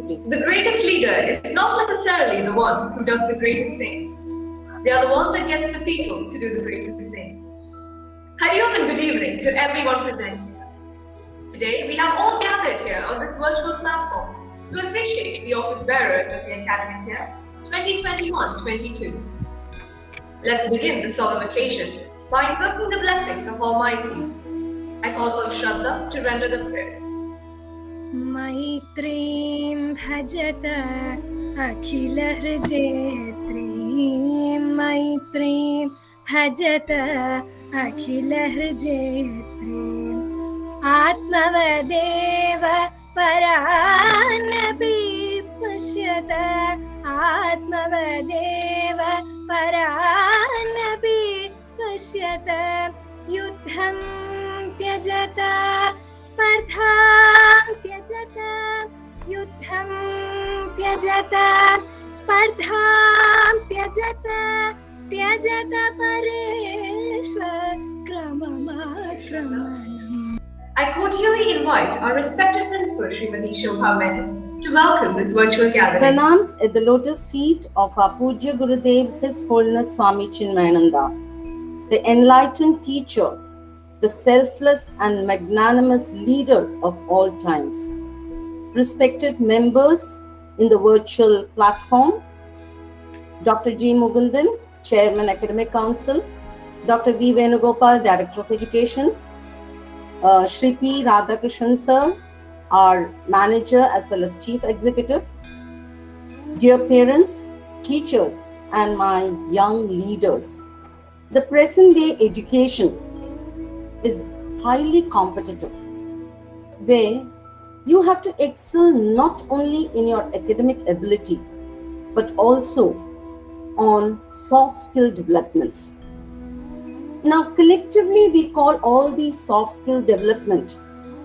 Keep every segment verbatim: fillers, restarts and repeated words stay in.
please. The greatest leader is not necessarily the one who does the greatest things. They are the one that gets the people to do the greatest things. Hari Om and good evening to everyone present here. Today, we have all gathered here on this virtual platform to officiate the office bearers of the academic year twenty twenty-one twenty-two. Let's begin the solemn occasion by invoking the blessings of Almighty. I call on Shraddha to render the prayer. Maitreem bhajata akhila hrijayatreem Maitreem bhajata akhila hrijayatreem Atmavadeva paranapi pashyata Atmavadeva paranapi pashyata Yudham tyajata Spardham tyajata Yudham tyajata Spardham tyajata Tyajata pareshva Kramamakramanam. I cordially invite our respected principal Srimati Shobha Menon to welcome this virtual gathering. Pranams at the lotus feet of our Pujya Gurudev, His Holiness Swami Chinmayananda, the enlightened teacher, the selfless and magnanimous leader of all times. Respected members in the virtual platform, Doctor G. Mugundan, Chairman Academic Council, Doctor V. Venugopal, Director of Education, uh, Shri P. Radhakrishnan Sir, our Manager as well as Chief Executive, dear parents, teachers, and my young leaders. The present day education is highly competitive, where you have to excel not only in your academic ability, but also on soft skill developments. Now, collectively, we call all these soft skill development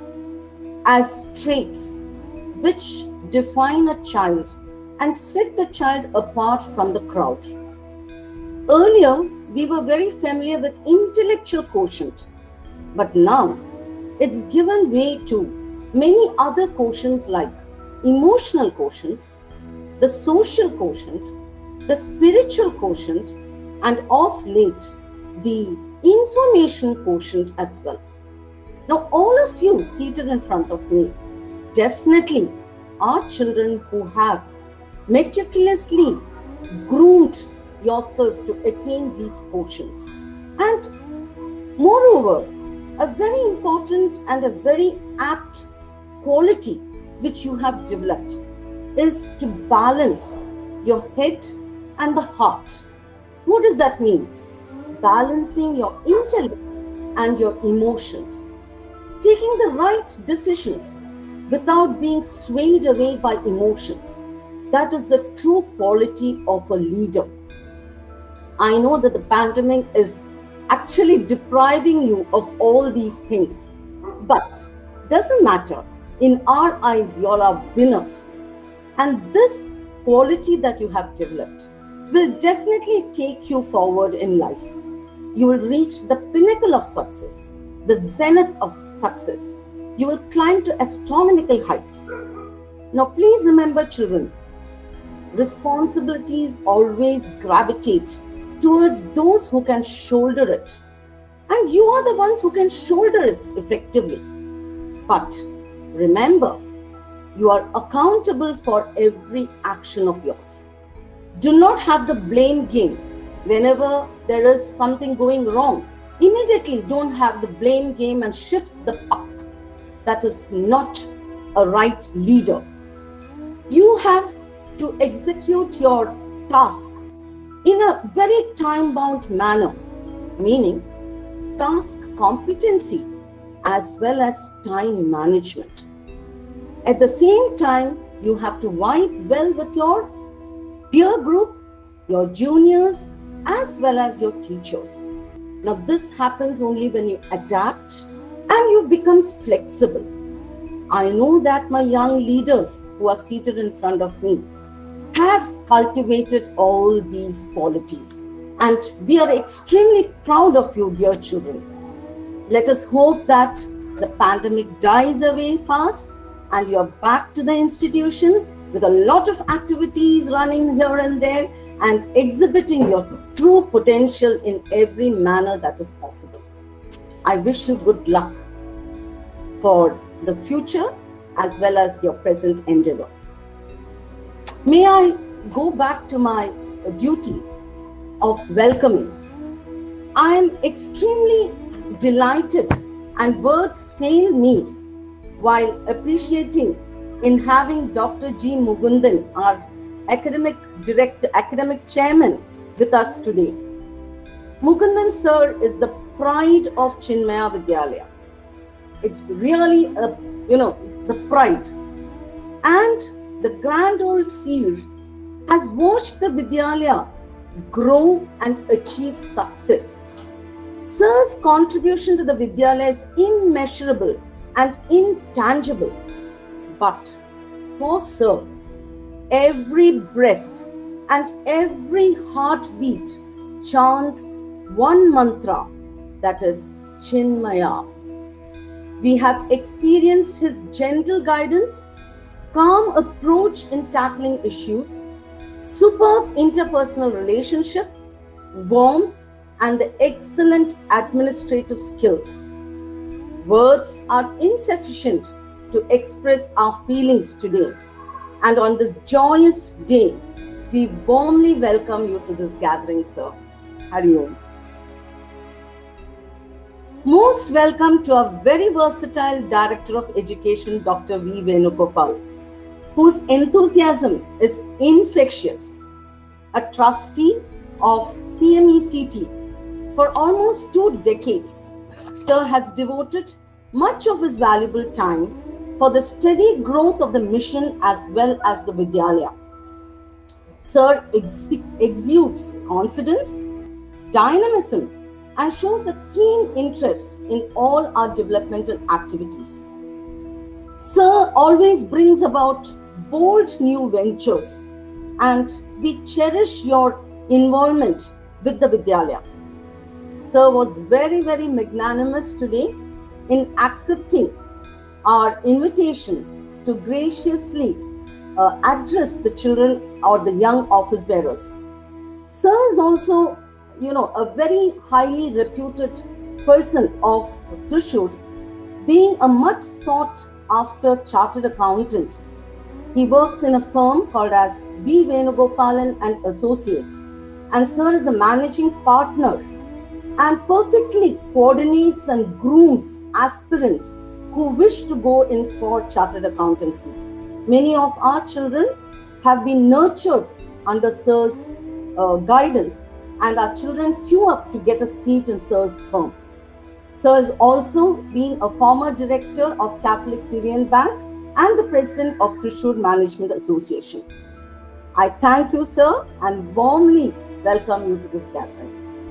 as traits which define a child and set the child apart from the crowd. Earlier, we were very familiar with intellectual quotient, but now it's given way to many other quotients like emotional quotients, the social quotient, the spiritual quotient, and of late, the information quotient as well. Now, all of you seated in front of me definitely are children who have meticulously groomed yourself to attain these quotients. And moreover, a very important and a very apt quality which you have developed is to balance your head and the heart. What does that mean? Balancing your intellect and your emotions. Taking the right decisions without being swayed away by emotions. That is the true quality of a leader. I know that the pandemic is actually depriving you of all these things, but doesn't matter. In our eyes, you all are winners. And this quality that you have developed will definitely take you forward in life. You will reach the pinnacle of success, the zenith of success. You will climb to astronomical heights. Now, please remember, children, responsibilities always gravitate towards those who can shoulder it. And you are the ones who can shoulder it effectively. But remember, you are accountable for every action of yours. Do not have the blame game. Whenever there is something going wrong, immediately don't have the blame game and shift the puck. That is not a right leader. You have to execute your task in a very time-bound manner, meaning task competency as well as time management. At the same time, you have to vibe well with your peer group, your juniors, as well as your teachers. Now, this happens only when you adapt and you become flexible. I know that my young leaders who are seated in front of me have cultivated all these qualities, and we are extremely proud of you, dear children. Let us hope that the pandemic dies away fast and you are back to the institution with a lot of activities running here and there and exhibiting your true potential in every manner that is possible. I wish you good luck for the future as well as your present endeavor. May I go back to my duty of welcoming. I am extremely delighted and words fail me while appreciating in having Doctor G. Mukundan, our academic director, academic chairman, with us today. Mukundan sir is the pride of Chinmaya Vidyalaya. It's really a, you know, the pride. And the grand old seer has watched the Vidyalaya grow and achieve success. Sir's contribution to the Vidyalaya is immeasurable and intangible. But for Sir, every breath and every heartbeat chants one mantra, that is Chinmaya. We have experienced his gentle guidance, calm approach in tackling issues, superb interpersonal relationship, warmth, and the excellent administrative skills. Words are insufficient to express our feelings today. And on this joyous day, we warmly welcome you to this gathering, sir. Hari Om. Most welcome to our very versatile Director of Education, Doctor V. Venugopal, whose enthusiasm is infectious. A trustee of C M E C T for almost two decades, Sir has devoted much of his valuable time for the steady growth of the mission as well as the Vidyalaya. Sir ex exudes confidence, dynamism, and shows a keen interest in all our developmental activities. Sir always brings about bold new ventures, and we cherish your involvement with the Vidyalaya. Sir was very, very magnanimous today in accepting our invitation to graciously uh, address the children or the young office bearers. Sir is also, you know, a very highly reputed person of Thrissur, being a much sought after chartered accountant. He works in a firm called as V. Venugopalan and Associates, and Sir is the managing partner and perfectly coordinates and grooms aspirants who wish to go in for chartered accountancy. Many of our children have been nurtured under Sir's uh, guidance, and our children queue up to get a seat in Sir's firm. Sir has also been a former director of Catholic Syrian Bank and the president of Thrissur Management Association. I thank you, sir, and warmly welcome you to this gathering.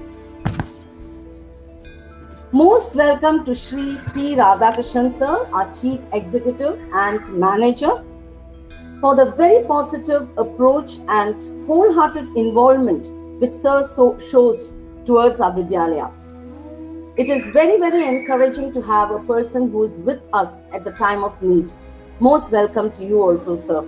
Most welcome to Shri P. Radhakrishnan, sir, our Chief Executive and Manager, for the very positive approach and wholehearted involvement which Sir so shows towards our Vidyalaya. It is very, very encouraging to have a person who is with us at the time of need. Most welcome to you also, sir.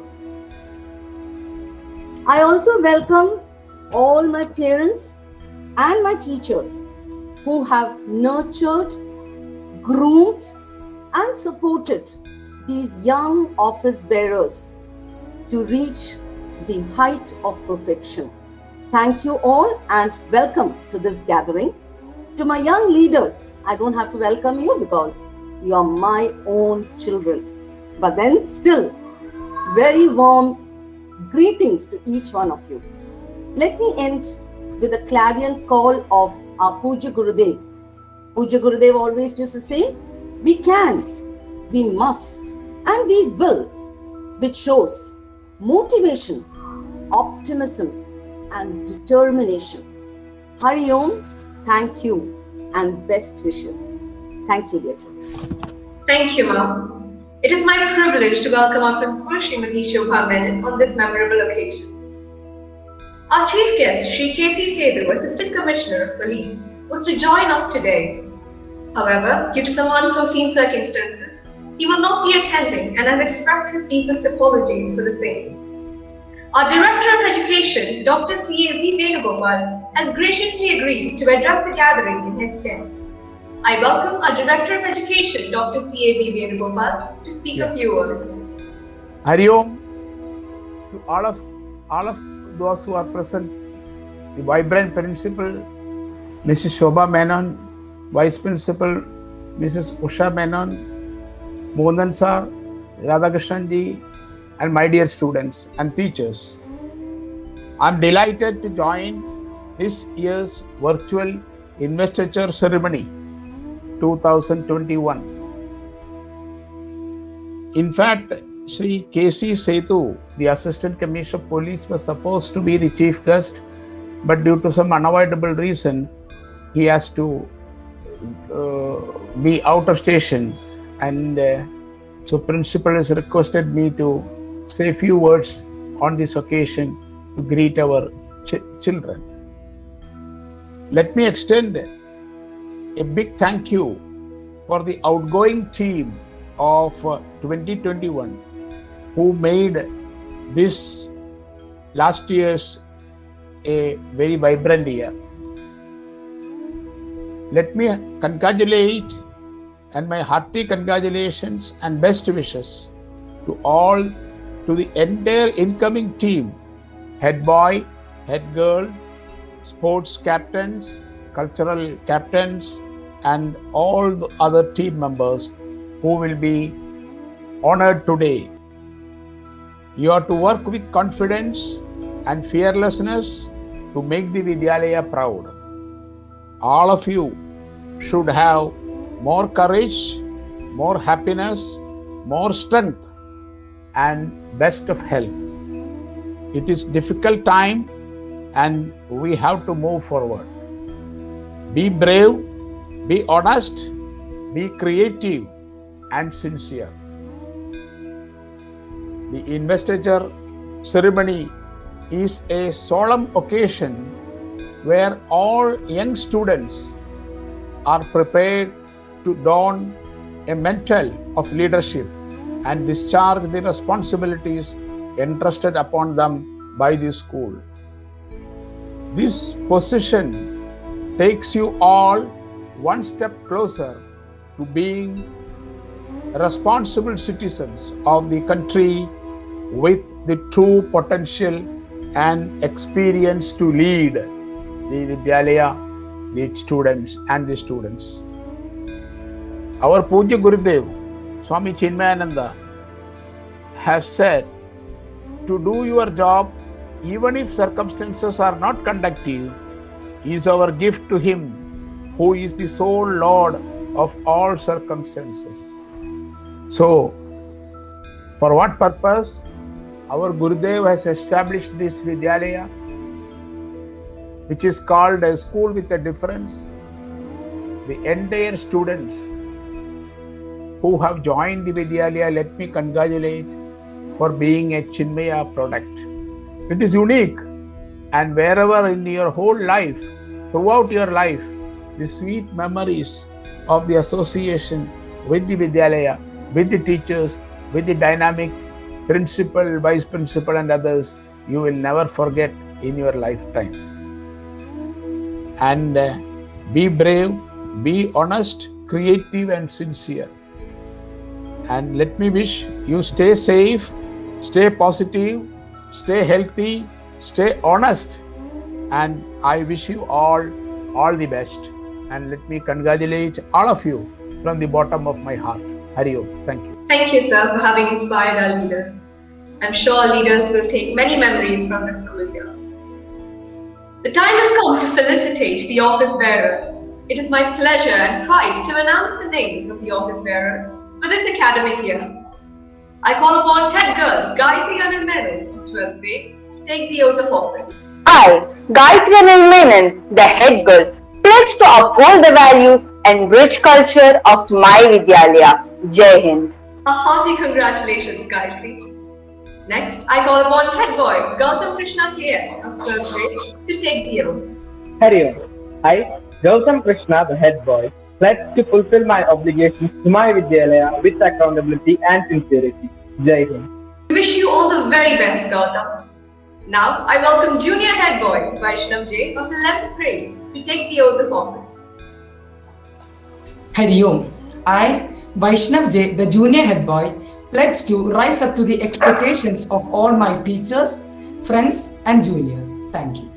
I also welcome all my parents and my teachers who have nurtured, groomed, and supported these young office bearers to reach the height of perfection. Thank you all and welcome to this gathering. To my young leaders, I don't have to welcome you because you are my own children. But then still, very warm greetings to each one of you. Let me end with a clarion call of our Pujya Gurudev. Pujya Gurudev always used to say, we can, we must, and we will, which shows motivation, optimism, and determination. Hari Om, thank you, and best wishes. Thank you, dear children. Thank you, Ma'am. It is my privilege to welcome our Principal, Srimati Shobha Menon, on this memorable occasion. Our chief guest, Shri K C Sethu, Assistant Commissioner of Police, was to join us today. However, due to some unforeseen circumstances, he will not be attending and has expressed his deepest apologies for the same. Our Director of Education, Doctor C A V Venugopal, has graciously agreed to address the gathering in his stead. I welcome our Director of Education, Doctor C A V Venugopal, to speak yeah. a few words. Hari Om to all of all of those who are present, the vibrant principal, Missus Shobha Menon, Vice Principal, Missus Usha Menon, Mohan Sir, Radhakrishnan ji, and my dear students and teachers. I am delighted to join this year's virtual investiture ceremony twenty twenty-one. In fact, Shri K C Sethu, the Assistant Commissioner of Police, was supposed to be the chief guest, but due to some unavoidable reason, he has to uh, be out of station, and uh, so principal has requested me to say a few words on this occasion to greet our ch children. Let me extend a big thank you for the outgoing team of uh, twenty twenty-one who made this last year's a very vibrant year. Let me congratulate and my hearty congratulations and best wishes to all, to the entire incoming team, head boy, head girl, sports captains, cultural captains, and all the other team members who will be honored today. You are to work with confidence and fearlessness to make the Vidyalaya proud. All of you should have more courage, more happiness, more strength, and best of health. It is difficult time and we have to move forward. Be brave, be honest, be creative and sincere. The investiture ceremony is a solemn occasion where all young students are prepared to don a mantle of leadership and discharge the responsibilities entrusted upon them by the school. This position takes you all one step closer to being responsible citizens of the country with the true potential and experience to lead the Vidyalaya, the students and the students. Our Pujya Gurudev, Swami Chinmayananda, has said, to do your job, even if circumstances are not conducive, is our gift to Him, who is the sole Lord of all circumstances. So, for what purpose? Our Gurudev has established this Vidyalaya, which is called a school with a difference. The entire students who have joined the Vidyalaya, let me congratulate for being a Chinmaya product. It is unique, and wherever in your whole life, throughout your life, the sweet memories of the association with the Vidyalaya, with the teachers, with the dynamic principal, vice principal and others, you will never forget in your lifetime. And uh, be brave, be honest, creative and sincere. And let me wish you stay safe, stay positive, stay healthy, stay honest, and I wish you all all the best. And let me congratulate all of you from the bottom of my heart. Hari Om. Thank you. Thank you, sir, for having inspired our leaders. I'm sure our leaders will take many memories from the school year. The time has come to felicitate the office bearers. It is my pleasure and pride to announce the names of the office bearers for this academic year. I call upon head girl Gayatri Anil Menon of twelfth grade to take the oath of office. I, Gayatri Anil Menon, the head girl, pledge to uphold the values and rich culture of my Vidyalaya. Jai Hind. A hearty congratulations, Gayatri. Next, I call upon head boy Gautam Krishna K S of twelfth grade to take the oath. Hari Om. I, Gautam Krishna, the head boy, pledge to fulfill my obligations to my Vidyalaya with accountability and sincerity. Jai Hind. We wish you all the very best, Gautam. Now, I welcome Junior Head Boy Vaishnav J of eleventh grade to take the oath of office. Hari Om. I, Vaishnav J, the Junior Head Boy, pledge to rise up to the expectations of all my teachers, friends and juniors. Thank you.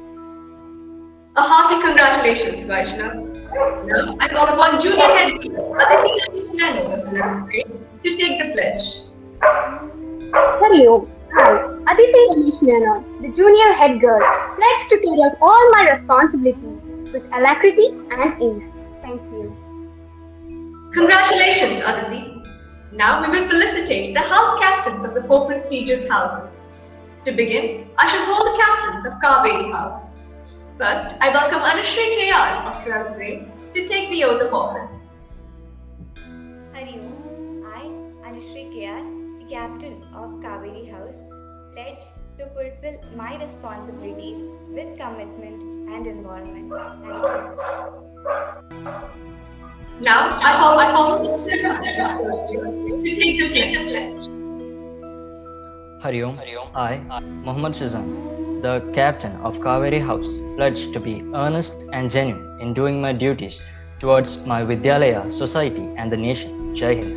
A hearty congratulations, Vaishnav. Now, I call upon Junior Head Boy Aditi Nano of eleventh grade to take the pledge. Hari Om. I, Aditi Ramesh Menon, the junior head girl, pledge to carry out all my responsibilities with alacrity and ease. Thank you. Congratulations, Aditi. Now we will felicitate the house captains of the four prestigious houses. To begin, I shall hold the captains of Kaveri House. First, I welcome Anushri K R of twelfth grade to take the oath of office. Hari Om. I, Anushri K R, the captain of Kaveri House, pledge to fulfill my responsibilities with commitment and involvement. Thank you. Now, I call I call to take the pledge. Hari Om. I, Muhammad Shazan, the captain of Kaveri House, pledge to be earnest and genuine in doing my duties towards my Vidyalaya, society and the nation. Jai Hind.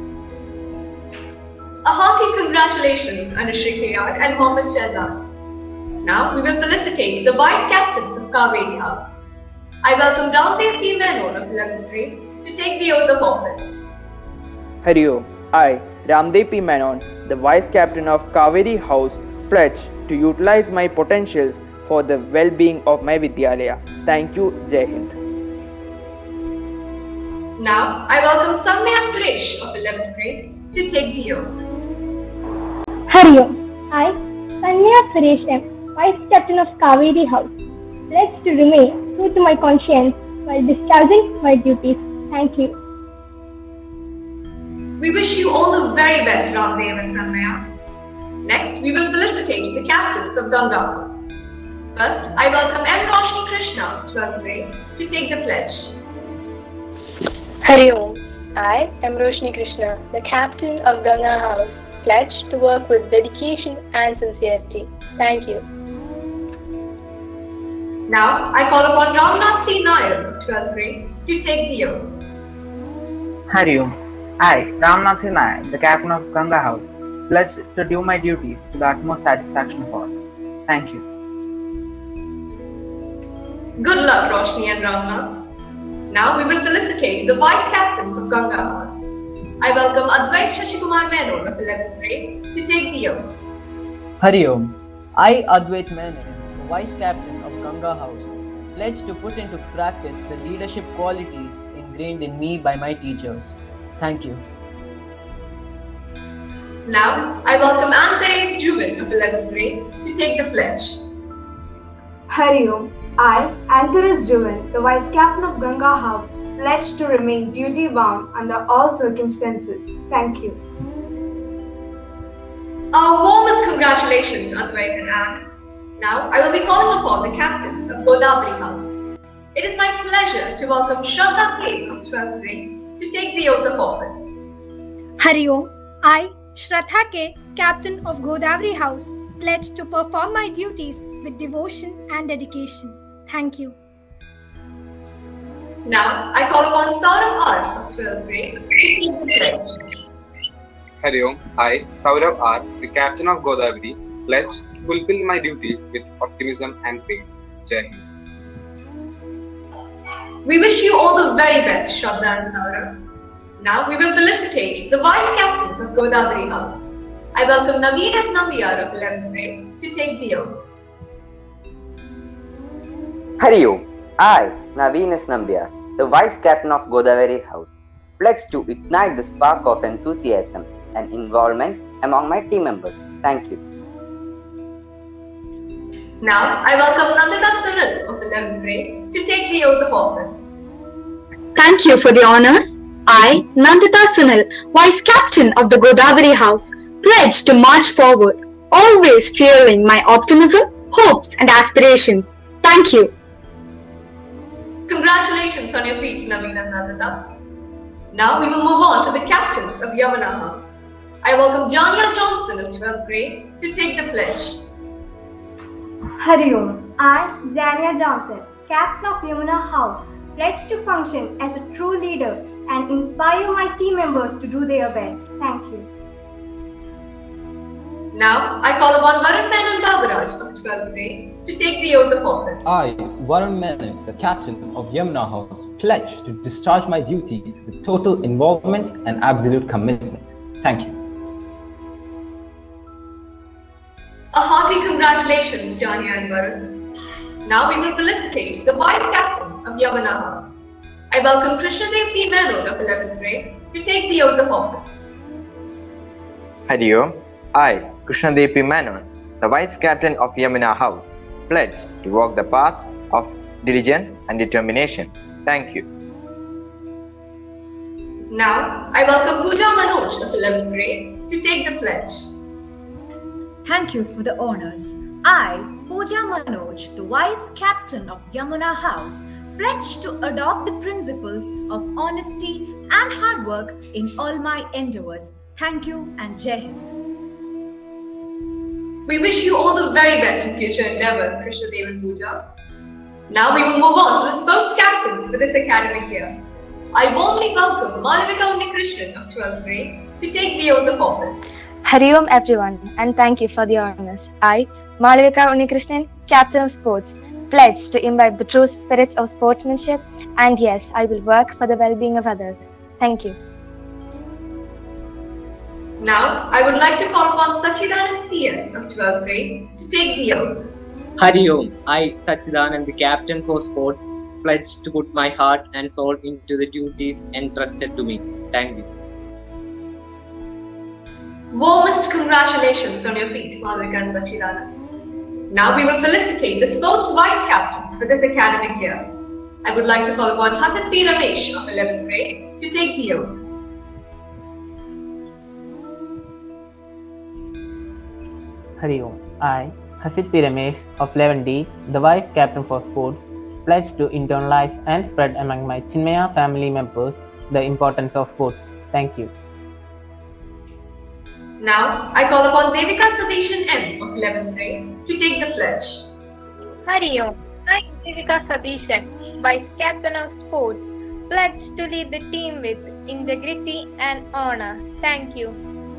A hearty congratulations, Anushri K R and Mohammed Shahzad. Now we will felicitate the vice captains of Kaveri House. I welcome Ramdev P. Menon of eleventh grade to take the oath of office. Hari Om. I, Ramdev P. Menon, the vice captain of Kaveri House, pledge to utilize my potentials for the well-being of my Vidyalaya. Thank you. Jai Hind. Now I welcome Samya Suresh of eleventh grade to take the oath. Hari Om. I, Sanya Suresh M, Vice Captain of Kaveri House, pledge to remain true to my conscience while discharging my duties. Thank you. We wish you all the very best, Ramdev and Tanmaya. Next, we will felicitate the captains of Ganga House. First, I welcome M. Roshni Krishna of twelfth grade to take the pledge. Hari Om. I am Roshni Krishna, the captain of Ganga House, pledge to work with dedication and sincerity. Thank you. Now, I call upon Ramnath C. Nair of twelfth grade to take the oath. Hari Om. I, Ramnath Nair, the captain of Ganga House, pledge to do my duties to the utmost satisfaction of all. Thank you. Good luck, Roshni and Ramnath. Now we will felicitate the vice captains of Ganga House. I welcome Advait Shashikumar Menon of eleventh grade to take the oath. Hari Om. I, Advait Menon, the vice captain of Ganga House, pledge to put into practice the leadership qualities ingrained in me by my teachers. Thank you. Now, I welcome Anne-Therese Jubin of eleventh grade to take the pledge. Hari Om. I, Anne-Therese Jubin, the Vice Captain of Ganga House, pledge to remain duty-bound under all circumstances. Thank you. Our warmest congratulations, Advait and Anne. Now, I will be calling upon the captains of Godavari House. It is my pleasure to welcome Shraddha K of twelfth grade to take the oath of office. Hari Om. I, Shraddha K, captain of Godavari House, pledge to perform my duties with devotion and dedication. Thank you. Now, I call upon Saurav R of twelfth grade to take the pledge. Hari Om. I, Saurav R, the captain of Godavari, pledge to fulfill my duties with optimism and faith. Jai Hind. We wish you all the very best, Shraddha and Saurav. Now we will felicitate the vice captains of Godavari House. I welcome Naveen S. Nambiar of eleventh grade to take the oath. Hari Om. I, Naveen S. Nambiar, the Vice Captain of Godavari House, pledge to ignite the spark of enthusiasm and involvement among my team members. Thank you. Now, I welcome Nandita Sunil of eleventh grade to take the oath of office. Thank you for the honors. I, Nandita Sunil, Vice Captain of the Godavari House, pledge to march forward, always fueling my optimism, hopes and aspirations. Thank you. Congratulations on your feat, Naveen and Nandita. Now we will move on to the captains of Yamuna House. I welcome Jania Johnson of twelfth grade to take the pledge. Hari Om. I, Jania Johnson, Captain of Yamuna House, pledge to function as a true leader and inspire my team members to do their best. Thank you. Now, I call upon Varun Menon Babaraj of twelfth grade to take the oath of office. I, Varun Menon, the captain of Yamuna House, pledge to discharge my duties with total involvement and absolute commitment. Thank you. A hearty congratulations, Jania and Varun. Now we will felicitate the vice captains of Yamuna House. I welcome Krishnadev P. Menon of eleventh grade to take the oath of office. Hari Om. I, Krishnadev P. Menon, the Vice Captain of Yamuna House, pledge to walk the path of diligence and determination. Thank you. Now, I welcome Pooja Manoj of eleventh grade to take the pledge. Thank you for the honors. I, Pooja Manoj, the Vice Captain of Yamuna House, pledge to adopt the principles of honesty and hard work in all my endeavors. Thank you and Jai Hind. We wish you all the very best in future endeavors, Krishnadev and Pooja. Now we will move on to the sports captains for this academic year. I warmly welcome Malavika Unnikrishnan of twelfth grade to take the oath of office. Hari Om everyone, and thank you for the honors. I, Malavika Unnikrishnan, Captain of Sports, pledge to imbibe the true spirit of sportsmanship, and yes, I will work for the well-being of others. Thank you. Now, I would like to call upon Sachidanand C S of twelfth grade to take the oath. Hari Om. I, Sachidanand, the captain for sports, pledge to put my heart and soul into the duties entrusted to me. Thank you. Warmest congratulations on your feat, Malavika and Sachidanand. Now we will felicitate the sports vice captains for this academic year. I would like to call upon Hasit P. Ramesh of eleventh grade to take the oath. Hari Om. I, Hasit P. Ramesh of eleven D, the Vice Captain for Sports, pledge to internalize and spread among my Chinmaya family members the importance of sports. Thank you. Now, I call upon Devika Sadishan M of eleventh grade to take the pledge. Hari Om. I, Devika Sadishan, Vice Captain of Sports, pledge to lead the team with integrity and honor. Thank you.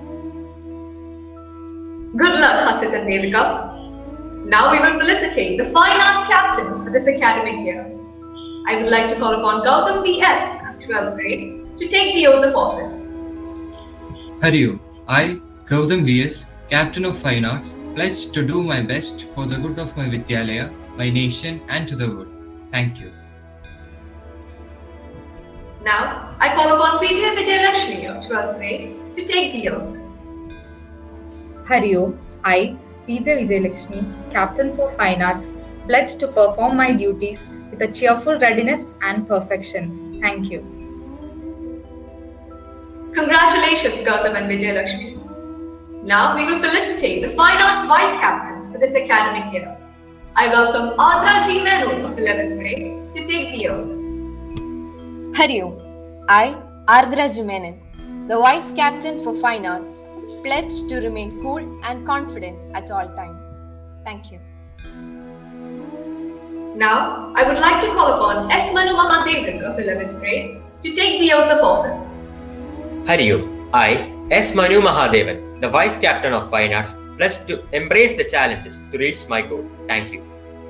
Good luck, Hasit and Devika. Now we will felicitate the fine arts captains for this academic year. I would like to call upon Gautam V S of twelfth grade to take the oath of office. Hari Om. I, Gautam V S, Captain of Fine Arts, pledge to do my best for the good of my Vidyalaya, my nation and to the world. Thank you. Now, I call upon P J Vijayalakshmi of twelfth grade to take the oath. Hari Om. I, P J Vijayalakshmi, Captain for Fine Arts, pledge to perform my duties with a cheerful readiness and perfection. Thank you. Congratulations, Gautam and Vijayalakshmi. Now we will felicitate the Fine Arts Vice Captains for this academic year. I welcome Adra G. Menon of eleventh grade to take the oath. Hari Om. I, Ardra G. Menon, the Vice Captain for Fine Arts, pledge to remain cool and confident at all times. Thank you. Now, I would like to call upon S. Manu Mahadevan of eleventh grade to take the oath of office. Hari Om. I, S. Manu Mahadevan, the Vice Captain of Fine Arts, pledge to embrace the challenges to reach my goal. Thank you.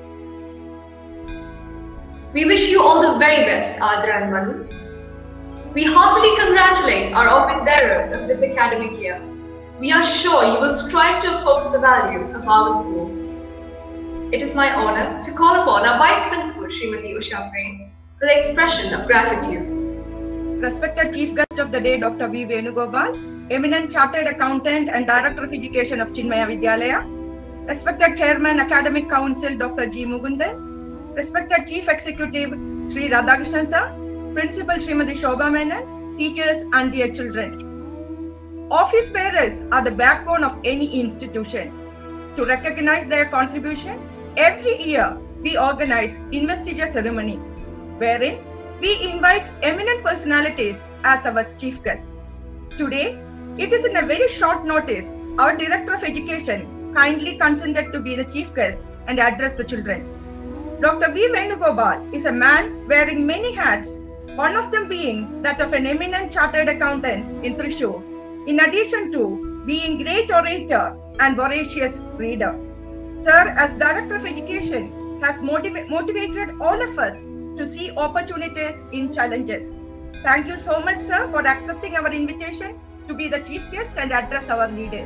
We wish you all the very best, Adra and Manu. We heartily congratulate our office bearers of this academic year. We are sure you will strive to uphold the values of our school. It is my honor to call upon our Vice Principal, Srimati Usha Prem, for the expression of gratitude. Respected Chief Guest of the Day, Doctor V. Venugopal, Eminent Chartered Accountant and Director of Education of Chinmaya Vidyalaya, Respected Chairman, Academic Council, Doctor G. Mugundan, Respected Chief Executive, Sri Radhakrishnan Sir, Principal Srimati Shobha Menon, teachers and their children. Office bearers are the backbone of any institution. To recognize their contribution, every year we organize investiture ceremony, wherein we invite eminent personalities as our chief guest. Today, it is in a very short notice, our Director of Education kindly consented to be the chief guest and address the children. Doctor V. Venugopal is a man wearing many hats, one of them being that of an eminent chartered accountant in Thrissur, in addition to being great orator and voracious reader. Sir, as Director of Education, has motiv- motivated all of us to see opportunities in challenges. Thank you so much, sir, for accepting our invitation to be the chief guest and address our leaders.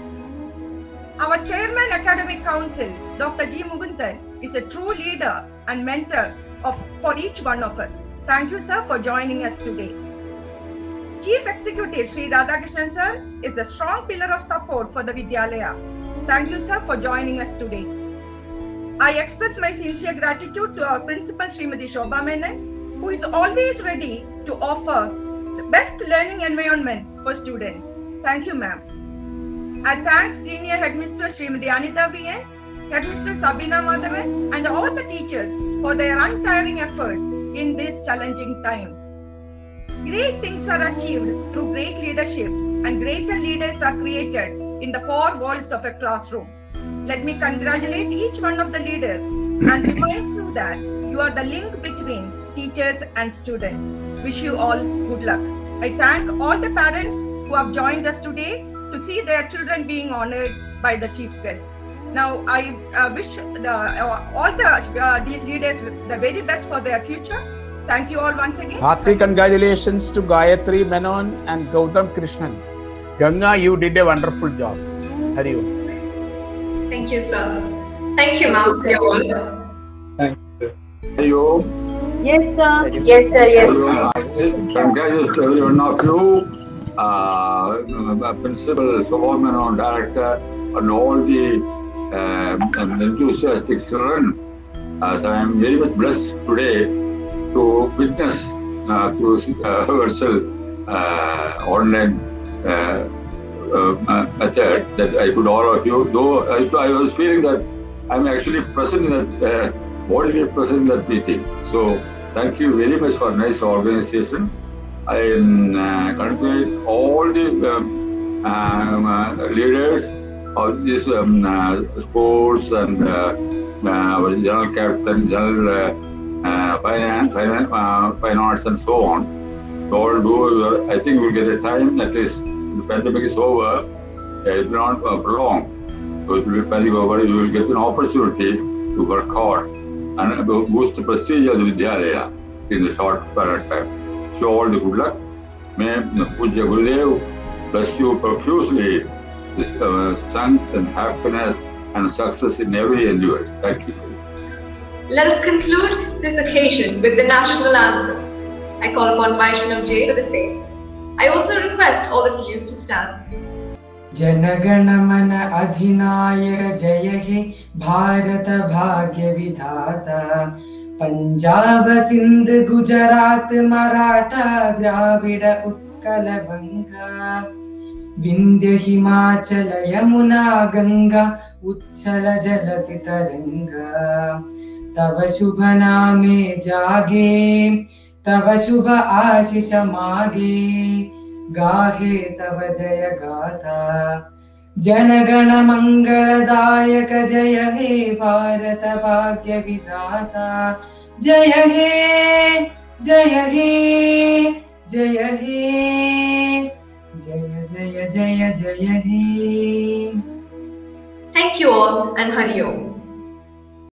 Our Chairman Academic Council, Doctor G. Mugundan, is a true leader and mentor of, for each one of us. Thank you, sir, for joining us today. Chief Executive Sri Radhakrishnan, sir, is a strong pillar of support for the Vidyalaya. Thank you, sir, for joining us today. I express my sincere gratitude to our Principal Srimati Shobha Menon, who is always ready to offer the best learning environment for students. Thank you, ma'am. I thank Senior Headmistress Srimati Anita B N, Headmistress Sabina Madhavan, and all the teachers for their untiring efforts in these challenging times. Great things are achieved through great leadership, and greater leaders are created in the four walls of a classroom. Let me congratulate each one of the leaders and remind you that you are the link between teachers and students. Wish you all good luck. I thank all the parents who have joined us today to see their children being honored by the chief guest. Now, I uh, wish the, uh, all the uh, these leaders the very best for their future. Thank you all once again. Hearty congratulations to Gayatri Menon and Gautam Krishnan. Ganga, you did a wonderful job. Hari Om. Thank you, sir. Thank you, ma'am, for your words. Thank you. Hari Om. Yes, sir. Yes, sir. Yes, sir. Congratulations to every one of you. Uh, Principal Shobha Menon, Director, and all the uh, enthusiastic children. Uh, so I am very much blessed today to witness uh, through uh, virtual uh, online uh, uh, method that I could all of you. Though I, I was feeling that I'm actually present in that, uh, bodily present in that meeting. So thank you very much for nice organization. I uh, congratulate all the um, um, uh, leaders of this um, uh, sports and uh, uh, our general captain, general uh, uh, finance, finance, uh, finance, and so on. So all do. Uh, I think we'll get a time. At least the pandemic is over. Uh, it will not uh, prolong. So it will be pandemic over. You will get an opportunity to work hard and boost the prestige of the Vidyalaya in the short period of time. So all the good luck. May Puja Gurudev bless you profusely with uh, strength and happiness and success in every endeavor. Thank you. Let us conclude this occasion with the national anthem. I call upon Vaishnav J for the same. I also request all of you to stand. Janagana mana adhinayaka jaya he Bharata bhagya vidhata Punjab Sindh Gujarat Maratha Dravida Utkala Banga Vindhya Himachala Yamuna Ganga Uchala Jalati Taranga Tava Shubha Name Jage Tava Shubha Ashisha Mage Gahe Tava Jaya Gatha Janagana Mangaladayaka Jaya He Bharata Bhagya Vidhata Jaya He Jaya He Jaya He Jaya Jaya Jaya Jaya He. Thank you all and Hari Om.